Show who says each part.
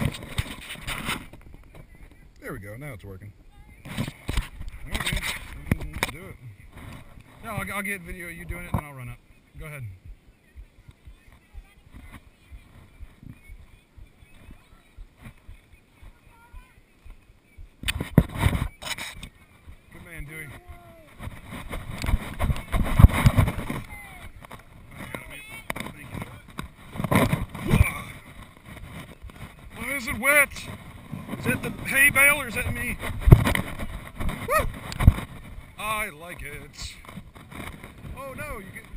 Speaker 1: There we go, now it's working. Okay, do it. No, I'll get video of you doing it and then I'll run up. Go ahead. Good man, Dewey. Why is it wet? Is that the hay bale or is that me? Woo! I like it. Oh no, you get...